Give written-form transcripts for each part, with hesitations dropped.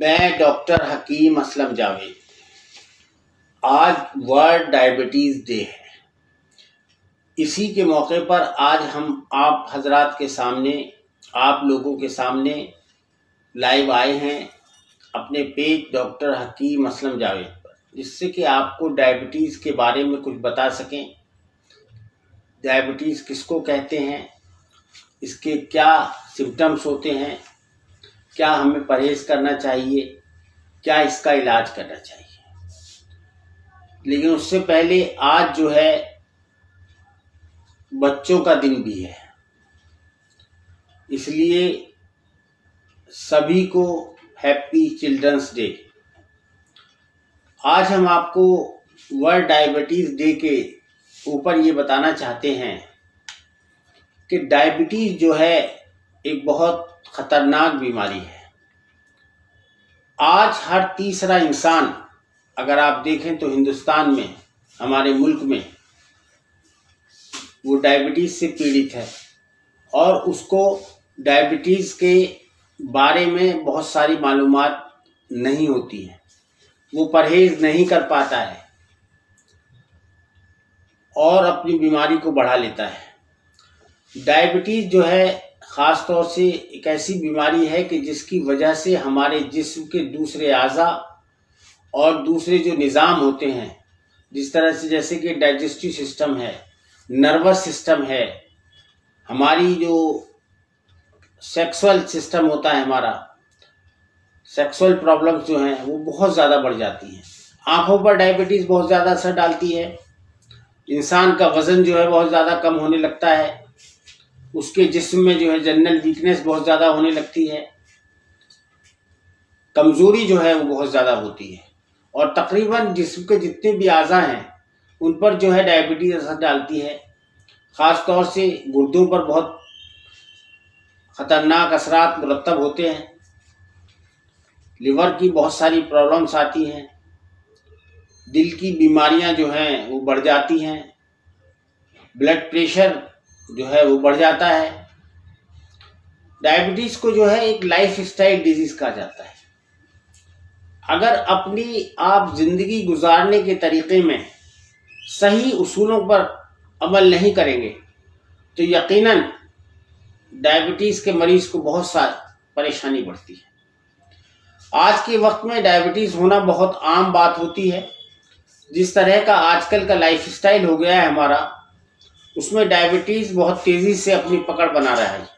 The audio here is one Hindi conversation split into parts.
मैं डॉक्टर हकीम असलम जावेद। आज वर्ल्ड डायबिटीज़ डे है। इसी के मौके पर आज हम आप हजरात के सामने, आप लोगों के सामने लाइव आए हैं अपने पेज डॉक्टर हकीम असलम जावेद पर, जिससे कि आपको डायबिटीज़ के बारे में कुछ बता सकें। डायबिटीज़ किसको कहते हैं, इसके क्या सिम्टम्स होते हैं, क्या हमें परहेज़ करना चाहिए, क्या इसका इलाज करना चाहिए। लेकिन उससे पहले आज जो है बच्चों का दिन भी है, इसलिए सभी को हैप्पी चिल्ड्रंस डे। आज हम आपको वर्ल्ड डायबिटीज़ डे के ऊपर ये बताना चाहते हैं कि डायबिटीज़ जो है एक बहुत ख़तरनाक बीमारी है। आज हर तीसरा इंसान, अगर आप देखें तो हिंदुस्तान में, हमारे मुल्क में, वो डायबिटीज़ से पीड़ित है और उसको डायबिटीज़ के बारे में बहुत सारी मालूमात नहीं होती है। वो परहेज़ नहीं कर पाता है और अपनी बीमारी को बढ़ा लेता है। डायबिटीज़ जो है ख़ास तौर से एक ऐसी बीमारी है कि जिसकी वजह से हमारे जिस्म के दूसरे आज़ा और दूसरे जो निज़ाम होते हैं, जिस तरह से जैसे कि डाइजेस्टिव सिस्टम है, नर्वस सिस्टम है, हमारी जो सेक्सुअल सिस्टम होता है, हमारा सेक्सुअल प्रॉब्लम्स जो हैं वो बहुत ज़्यादा बढ़ जाती हैं। आँखों पर डायबिटीज़ बहुत ज़्यादा असर डालती है। इंसान का वज़न जो है बहुत ज़्यादा कम होने लगता है। उसके जिस्म में जो है जनरल वीकनेस बहुत ज़्यादा होने लगती है। कमज़ोरी जो है वो बहुत ज़्यादा होती है और तकरीबन जिस्म के जितने भी आज़ा हैं उन पर जो है डायबिटीज़ असर डालती है। ख़ास तौर से गुर्दों पर बहुत ख़तरनाक असरात मुरतब होते हैं। लिवर की बहुत सारी प्रॉब्लम्स आती हैं। दिल की बीमारियां जो हैं वो बढ़ जाती हैं। ब्लड प्रेशर जो है वो बढ़ जाता है। डायबिटीज़ को जो है एक लाइफ स्टाइल डिजीज़ कहा जाता है। अगर अपनी आप ज़िंदगी गुजारने के तरीक़े में सही उसूलों पर अमल नहीं करेंगे तो यकीनन डायबिटीज़ के मरीज़ को बहुत सारी परेशानी बढ़ती है। आज के वक्त में डायबिटीज़ होना बहुत आम बात होती है। जिस तरह का आजकल का लाइफ स्टाइल हो गया है हमारा, उसमें डायबिटीज़ बहुत तेज़ी से अपनी पकड़ बना रहा है।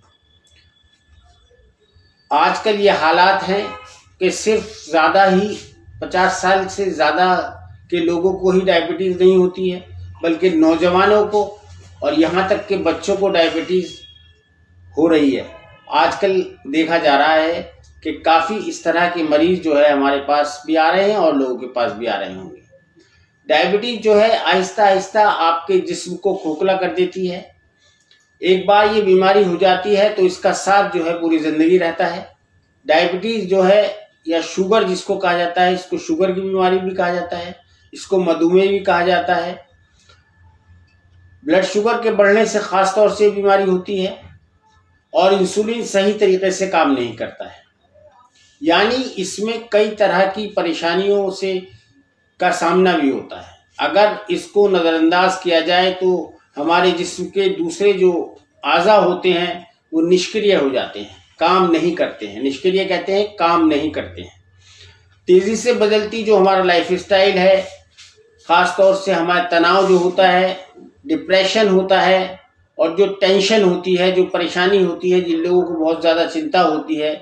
आजकल ये हालात हैं कि सिर्फ ज़्यादा ही 50 साल से ज़्यादा के लोगों को ही डायबिटीज़ नहीं होती है, बल्कि नौजवानों को और यहाँ तक के बच्चों को डायबिटीज़ हो रही है। आजकल देखा जा रहा है कि काफ़ी इस तरह के मरीज़ जो है हमारे पास भी आ रहे हैं और लोगों के पास भी आ रहे होंगे। डायबिटीज़ जो है आहिस्ता आहिस्ता आपके जिस्म को खोखला कर देती है। एक बार ये बीमारी हो जाती है तो इसका साथ जो है पूरी ज़िंदगी रहता है। डायबिटीज़ जो है, या शुगर जिसको कहा जाता है, इसको शुगर की बीमारी भी कहा जाता है, इसको मधुमेह भी कहा जाता है। ब्लड शुगर के बढ़ने से ख़ास तौर से बीमारी होती है और इंसुलिन सही तरीके से काम नहीं करता है। यानी इसमें कई तरह की परेशानियों से का सामना भी होता है। अगर इसको नज़रअंदाज किया जाए तो हमारे जिस्म के दूसरे जो आज़ा होते हैं वो निष्क्रिय हो जाते हैं, काम नहीं करते हैं। निष्क्रिय कहते हैं, काम नहीं करते हैं। तेज़ी से बदलती जो हमारा लाइफ स्टाइल है, ख़ास तौर से हमारा तनाव जो होता है, डिप्रेशन होता है और जो टेंशन होती है, जो परेशानी होती है, जिन लोगों को बहुत ज़्यादा चिंता होती है,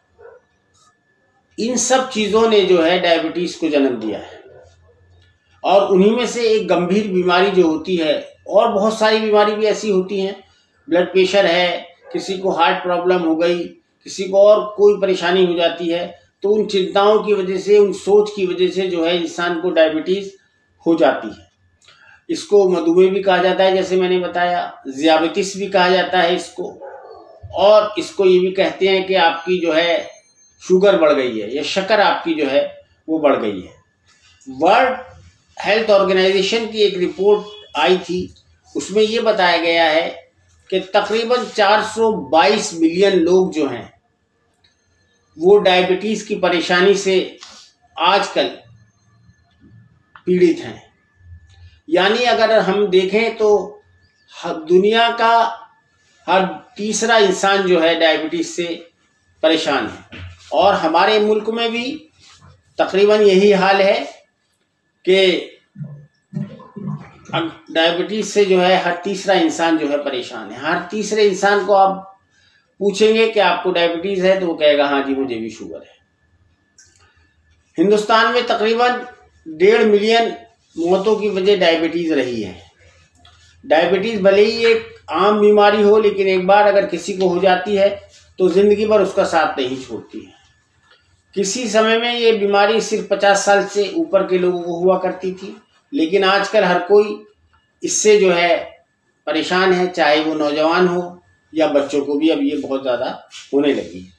इन सब चीज़ों ने जो है डायबिटीज़ को जन्म दिया है। और उन्हीं में से एक गंभीर बीमारी जो होती है, और बहुत सारी बीमारी भी ऐसी होती हैं, ब्लड प्रेशर है, किसी को हार्ट प्रॉब्लम हो गई, किसी को और कोई परेशानी हो जाती है, तो उन चिंताओं की वजह से, उन सोच की वजह से जो है इंसान को डायबिटीज़ हो जाती है। इसको मधुमेह भी कहा जाता है, जैसे मैंने बताया, ज़ियाबतीस भी कहा जाता है इसको, और इसको ये भी कहते हैं कि आपकी जो है शुगर बढ़ गई है या शक्कर आपकी जो है वो बढ़ गई है। वर्ल्ड हेल्थ ऑर्गेनाइजेशन की एक रिपोर्ट आई थी, उसमें ये बताया गया है कि तकरीबन 422 मिलियन लोग जो हैं वो डायबिटीज की परेशानी से आजकल पीड़ित हैं। यानी अगर हम देखें तो दुनिया का हर तीसरा इंसान जो है डायबिटीज से परेशान है, और हमारे मुल्क में भी तकरीबन यही हाल है कि डायबिटीज से जो है हर तीसरा इंसान जो है परेशान है। हर तीसरे इंसान को आप पूछेंगे कि आपको डायबिटीज है तो वो कहेगा हाँ जी मुझे भी शुगर है। हिंदुस्तान में तकरीबन 1.5 मिलियन मौतों की वजह डायबिटीज रही है। डायबिटीज भले ही एक आम बीमारी हो, लेकिन एक बार अगर किसी को हो जाती है तो जिंदगी भर उसका साथ नहीं छोड़ती है। किसी समय में ये बीमारी सिर्फ 50 साल से ऊपर के लोगों को हुआ करती थी, लेकिन आजकल हर कोई इससे जो है परेशान है, चाहे वो नौजवान हो या बच्चों को भी अब ये बहुत ज़्यादा होने लगी है।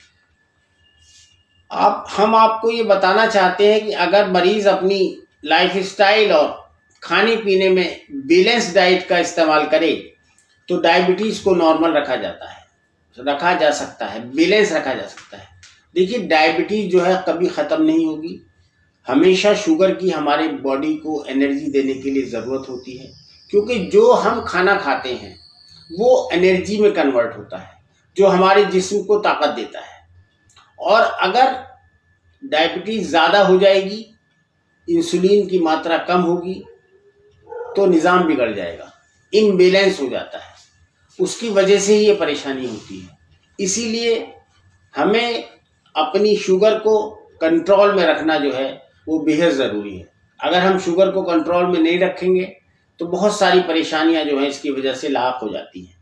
हम आपको ये बताना चाहते हैं कि अगर मरीज़ अपनी लाइफस्टाइल और खाने पीने में बैलेंस डाइट का इस्तेमाल करे तो डायबिटीज़ को नॉर्मल रखा जा सकता है, बैलेंस रखा जा सकता है। देखिए, डायबिटीज़ जो है कभी ख़त्म नहीं होगी। हमेशा शुगर की हमारे बॉडी को एनर्जी देने के लिए ज़रूरत होती है, क्योंकि जो हम खाना खाते हैं वो एनर्जी में कन्वर्ट होता है, जो हमारे जिस्म को ताकत देता है। और अगर डायबिटीज़ ज़्यादा हो जाएगी, इंसुलिन की मात्रा कम होगी तो निज़ाम बिगड़ जाएगा, इम्बैलेंस हो जाता है। उसकी वजह से ही ये परेशानी होती है। इसीलिए हमें अपनी शुगर को कंट्रोल में रखना जो है वो बेहद ज़रूरी है। अगर हम शुगर को कंट्रोल में नहीं रखेंगे तो बहुत सारी परेशानियां जो हैं इसकी वजह से लाक हो जाती हैं।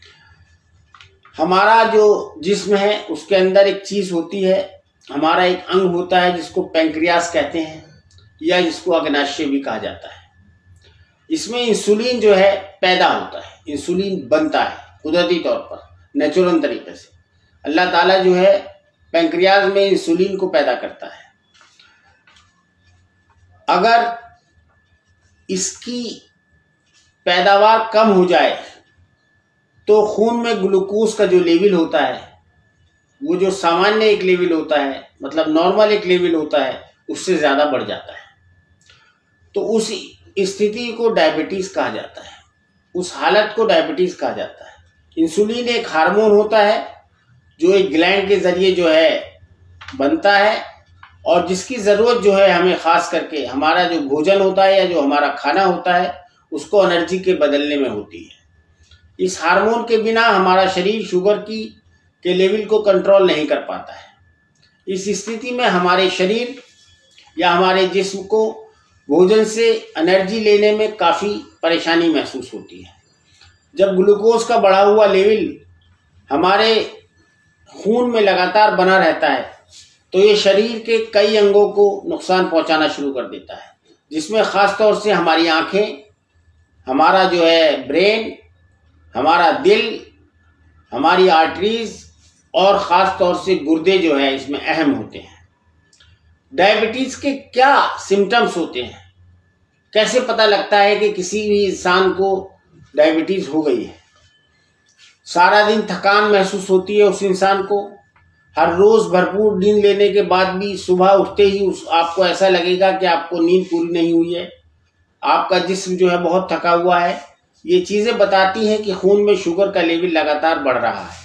हमारा जो जिस्म है उसके अंदर एक चीज़ होती है, हमारा एक अंग होता है जिसको पैंक्रियास कहते हैं, या जिसको अग्नाशय भी कहा जाता है। इसमें इंसुलिन जो है पैदा होता है, इंसुलिन बनता है कुदरती तौर पर, नेचुरल तरीके से। अल्लाह ताला जो है पैंक्रियास में इंसुलिन को पैदा करता है। अगर इसकी पैदावार कम हो जाए तो खून में ग्लूकोज का जो लेवल होता है, वो जो सामान्य एक लेवल होता है, मतलब नॉर्मल एक लेवल होता है, उससे ज़्यादा बढ़ जाता है। तो उस स्थिति को डायबिटीज़ कहा जाता है, उस हालत को डायबिटीज़ कहा जाता है। इंसुलिन एक हार्मोन होता है जो एक ग्लैंड के ज़रिए जो है बनता है, और जिसकी ज़रूरत जो है हमें ख़ास करके हमारा जो भोजन होता है या जो हमारा खाना होता है उसको एनर्जी के बदलने में होती है। इस हार्मोन के बिना हमारा शरीर शुगर के लेवल को कंट्रोल नहीं कर पाता है। इस स्थिति में हमारे शरीर या हमारे जिस्म को भोजन से एनर्जी लेने में काफ़ी परेशानी महसूस होती है। जब ग्लूकोज का बढ़ा हुआ लेवल हमारे खून में लगातार बना रहता है तो ये शरीर के कई अंगों को नुकसान पहुंचाना शुरू कर देता है, जिसमें ख़ास तौर से हमारी आँखें, हमारा जो है ब्रेन, हमारा दिल, हमारी आर्टरीज और ख़ास तौर से गुर्दे जो है इसमें अहम होते हैं। डायबिटीज़ के क्या सिम्टम्स होते हैं, कैसे पता लगता है कि किसी भी इंसान को डायबिटीज़ हो गई है? सारा दिन थकान महसूस होती है उस इंसान को। हर रोज़ भरपूर नींद लेने के बाद भी सुबह उठते ही आपको ऐसा लगेगा कि आपको नींद पूरी नहीं हुई है, आपका जिस्म जो है बहुत थका हुआ है। ये चीज़ें बताती हैं कि खून में शुगर का लेवल लगातार बढ़ रहा है।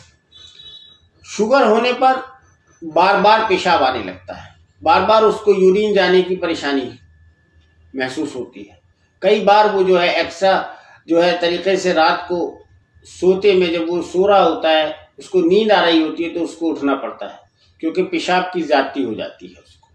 शुगर होने पर बार बार पेशाब आने लगता है, बार बार उसको यूरिन जाने की परेशानी महसूस होती है। कई बार वो जो है एक्स्ट्रा जो है तरीके से रात को सोते में जब वो सो रहा होता है, उसको नींद आ रही होती है तो उसको उठना पड़ता है, क्योंकि पेशाब की ज़्यादती हो जाती है उसको।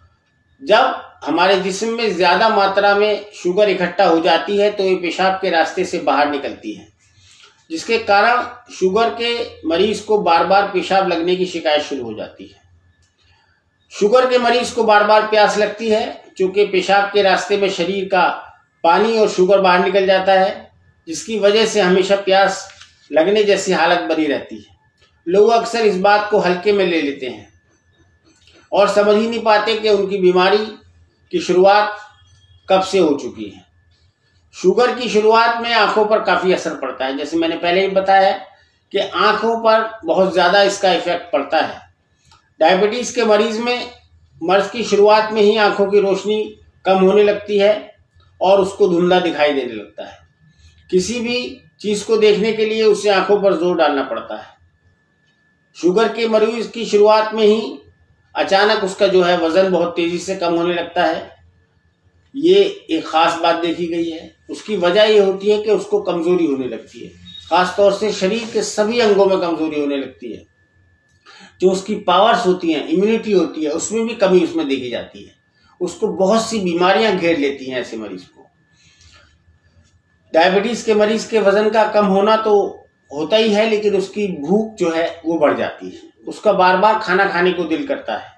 जब हमारे जिस्म में ज़्यादा मात्रा में शुगर इकट्ठा हो जाती है तो ये पेशाब के रास्ते से बाहर निकलती है, जिसके कारण शुगर के मरीज़ को बार बार पेशाब लगने की शिकायत शुरू हो जाती है। शुगर के मरीज़ को बार बार प्यास लगती है, क्योंकि पेशाब के रास्ते में शरीर का पानी और शुगर बाहर निकल जाता है, जिसकी वजह से हमेशा प्यास लगने जैसी हालत बनी रहती है। लोग अक्सर इस बात को हल्के में ले लेते हैं और समझ ही नहीं पाते कि उनकी बीमारी की शुरुआत कब से हो चुकी है। शुगर की शुरुआत में आंखों पर काफ़ी असर पड़ता है, जैसे मैंने पहले ही बताया कि आंखों पर बहुत ज़्यादा इसका इफेक्ट पड़ता है। डायबिटीज़ के मरीज़ में मर्ज की शुरुआत में ही आंखों की रोशनी कम होने लगती है और उसको धुंधला दिखाई देने लगता है। किसी भी चीज़ को देखने के लिए उसे आंखों पर जोर डालना पड़ता है। शुगर के मरीज की शुरुआत में ही अचानक उसका जो है वज़न बहुत तेज़ी से कम होने लगता है। ये एक ख़ास बात देखी गई है। उसकी वजह ये होती है कि उसको कमज़ोरी होने लगती है, ख़ास तौर से शरीर के सभी अंगों में कमज़ोरी होने लगती है। जो उसकी पावर्स होती हैं, इम्यूनिटी होती है, उसमें भी कमी उसमें देखी जाती है। उसको बहुत सी बीमारियां घेर लेती हैं ऐसे मरीज को। डायबिटीज़ के मरीज के वज़न का कम होना तो होता ही है, लेकिन उसकी भूख जो है वो बढ़ जाती है। उसका बार बार खाना खाने को दिल करता है।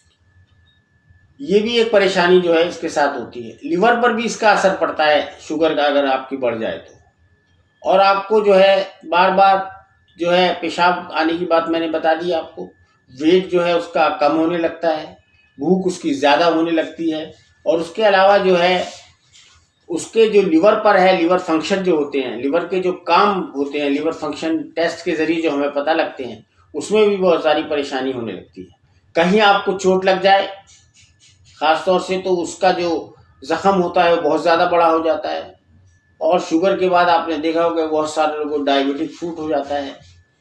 ये भी एक परेशानी जो है इसके साथ होती है। लिवर पर भी इसका असर पड़ता है शुगर का अगर आपकी बढ़ जाए तो। और आपको जो है बार बार जो है पेशाब आने की बात मैंने बता दी आपको। वेट जो है उसका कम होने लगता है, भूख उसकी ज़्यादा होने लगती है। और उसके अलावा जो है उसके जो लिवर पर है, लिवर फंक्शन जो होते हैं, लिवर के जो काम होते हैं, लिवर फंक्शन टेस्ट के ज़रिए जो हमें पता लगते हैं, उसमें भी बहुत सारी परेशानी होने लगती है। कहीं आपको चोट लग जाए ख़ास तौर से तो उसका जो ज़ख़म होता है वो बहुत ज़्यादा बड़ा हो जाता है। और शुगर के बाद आपने देखा होगा बहुत सारे लोगों को डायबिटिक फुट हो जाता है।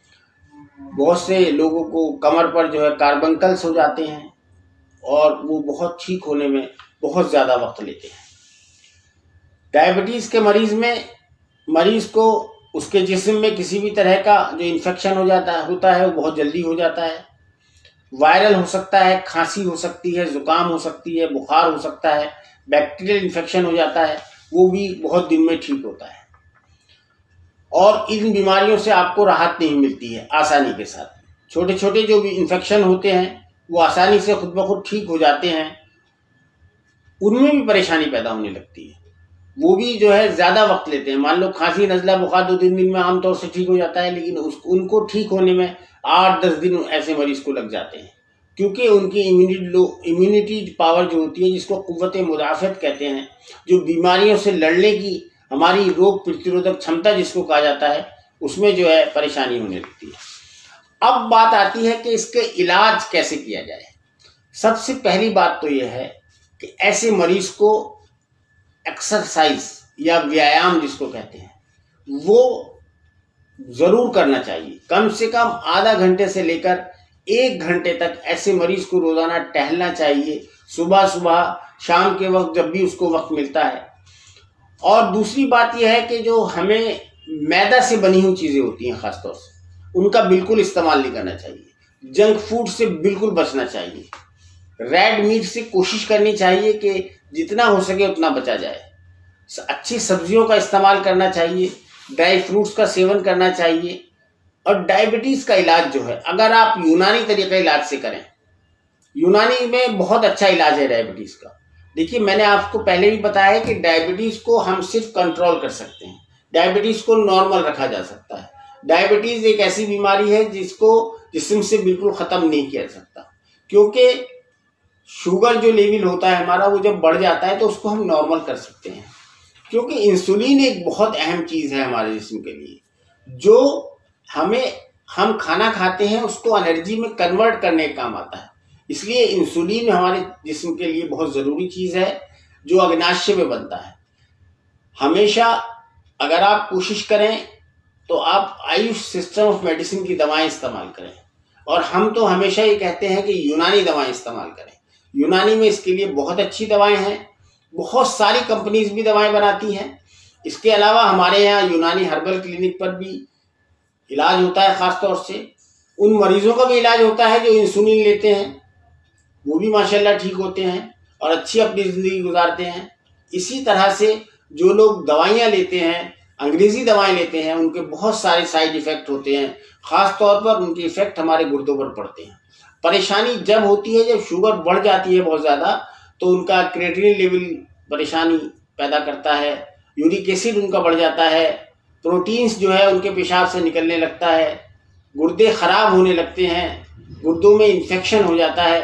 बहुत से लोगों को कमर पर जो है कार्बंकल्स हो जाते हैं और वो बहुत ठीक होने में बहुत ज़्यादा वक्त लेते हैं। डायबिटीज़ के मरीज़ को उसके जिस्म में किसी भी तरह का जो इन्फेक्शन होता है वो बहुत जल्दी हो जाता है। वायरल हो सकता है, खांसी हो सकती है, ज़ुकाम हो सकती है, बुखार हो सकता है, बैक्टीरियल इन्फेक्शन हो जाता है, वो भी बहुत दिन में ठीक होता है। और इन बीमारियों से आपको राहत नहीं मिलती है आसानी के साथ। छोटे छोटे जो भी इन्फेक्शन होते हैं वो आसानी से खुद ब खुद ठीक हो जाते हैं, उनमें भी परेशानी पैदा होने लगती है। वो भी जो है ज़्यादा वक्त लेते हैं। मान लो खांसी नज़ला बुखार 2-3 दिन में आमतौर से ठीक हो जाता है, लेकिन उनको ठीक होने में 8-10 दिन ऐसे मरीज को लग जाते हैं, क्योंकि उनकी इम्यूनिटी पावर जो होती है, जिसको क़ुव्वत मुदाफ़त कहते हैं, जो बीमारियों से लड़ने की हमारी रोग प्रतिरोधक क्षमता जिसको कहा जाता है, उसमें जो है परेशानी होने लगती है। अब बात आती है कि इसके इलाज कैसे किया जाए। सबसे पहली बात तो यह है कि ऐसे मरीज को एक्सरसाइज या व्यायाम जिसको कहते हैं वो ज़रूर करना चाहिए। कम से कम आधा घंटे से लेकर 1 घंटे तक ऐसे मरीज को रोज़ाना टहलना चाहिए, सुबह सुबह, शाम के वक्त, जब भी उसको वक्त मिलता है। और दूसरी बात यह है कि जो हमें मैदा से बनी हुई चीज़ें होती हैं ख़ास तौर से, उनका बिल्कुल इस्तेमाल नहीं करना चाहिए। जंक फूड से बिल्कुल बचना चाहिए। रेड मीट से कोशिश करनी चाहिए कि जितना हो सके उतना बचा जाए। अच्छी सब्जियों का इस्तेमाल करना चाहिए, ड्राई फ्रूट्स का सेवन करना चाहिए। और डायबिटीज़ का इलाज जो है, अगर आप यूनानी तरीक़े इलाज से करें, यूनानी में बहुत अच्छा इलाज है डायबिटीज़ का। देखिए, मैंने आपको पहले भी बताया है कि डायबिटीज़ को हम सिर्फ कंट्रोल कर सकते हैं, डायबिटीज़ को नॉर्मल रखा जा सकता है। डायबिटीज़ एक ऐसी बीमारी है जिसको जिस्म से बिल्कुल ख़त्म नहीं किया जा सकता, क्योंकि शुगर जो लेवल होता है हमारा, वो जब बढ़ जाता है तो उसको हम नॉर्मल कर सकते हैं। क्योंकि इंसुलिन एक बहुत अहम चीज़ है हमारे जिस्म के लिए, जो हम खाना खाते हैं उसको एनर्जी में कन्वर्ट करने का काम आता है। इसलिए इंसुलिन हमारे जिस्म के लिए बहुत ज़रूरी चीज़ है, जो अग्नाशय में बनता है। हमेशा अगर आप कोशिश करें तो आप आयुष सिस्टम ऑफ मेडिसिन की दवाएं इस्तेमाल करें, और हम तो हमेशा ये कहते हैं कि यूनानी दवाएं इस्तेमाल करें। यूनानी में इसके लिए बहुत अच्छी दवाएं हैं, बहुत सारी कंपनीज भी दवाएं बनाती हैं। इसके अलावा हमारे यहाँ यूनानी हर्बल क्लिनिक पर भी इलाज होता है। ख़ास तौर से उन मरीज़ों का भी इलाज होता है जो इंसुलिन लेते हैं, वो भी माशाल्लाह ठीक होते हैं और अच्छी अपनी ज़िंदगी गुजारते हैं। इसी तरह से जो लोग दवाइयाँ लेते हैं, अंग्रेज़ी दवाएं लेते हैं, उनके बहुत सारे साइड इफ़ेक्ट होते हैं। ख़ास तौर पर उनके इफ़ेक्ट हमारे गुर्दों पर पड़ते हैं। परेशानी जब होती है, जब शुगर बढ़ जाती है बहुत ज़्यादा, तो उनका क्रिएटिनिन लेवल परेशानी पैदा करता है, यूरिक एसिड उनका बढ़ जाता है, प्रोटीन्स जो है उनके पेशाब से निकलने लगता है, गुर्दे ख़राब होने लगते हैं, गुर्दों में इन्फेक्शन हो जाता है।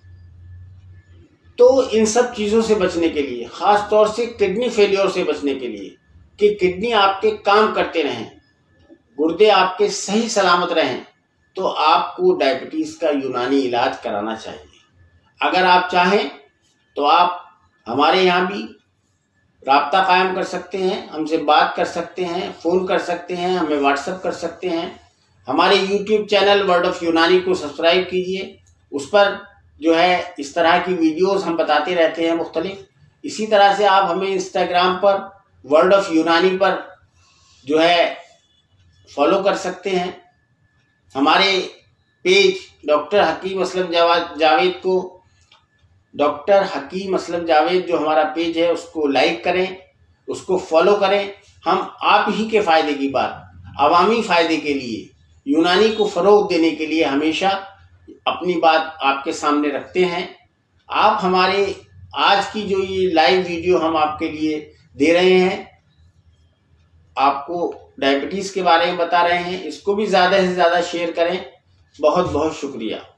तो इन सब चीज़ों से बचने के लिए, ख़ास तौर से किडनी फेलियर से बचने के लिए, कि किडनी आपके काम करते रहें, गुर्दे आपके सही सलामत रहें, तो आपको डायबिटीज़ का यूनानी इलाज कराना चाहिए। अगर आप चाहें तो आप हमारे यहाँ भी राब्ता कायम कर सकते हैं, हमसे बात कर सकते हैं, फ़ोन कर सकते हैं, हमें व्हाट्सएप कर सकते हैं। हमारे यूट्यूब चैनल वर्ड ऑफ यूनानी को सब्सक्राइब कीजिए, उस पर जो है इस तरह की वीडियोस हम बताते रहते हैं मुख्तलिफ। इसी तरह से आप हमें इंस्टाग्राम पर वर्ड ऑफ यूनानी पर जो है फॉलो कर सकते हैं। हमारे पेज डॉक्टर हकीम असलम जावेद को डॉक्टर हकीम असलम जावेद जो हमारा पेज है उसको लाइक करें, उसको फॉलो करें। हम आप ही के फ़ायदे की बात, अवामी फ़ायदे के लिए, यूनानी को फ़रोग़ देने के लिए हमेशा अपनी बात आपके सामने रखते हैं। आप हमारे आज की जो ये लाइव वीडियो हम आपके लिए दे रहे हैं, आपको डायबिटीज़ के बारे में बता रहे हैं, इसको भी ज़्यादा से ज़्यादा शेयर करें। बहुत बहुत शुक्रिया।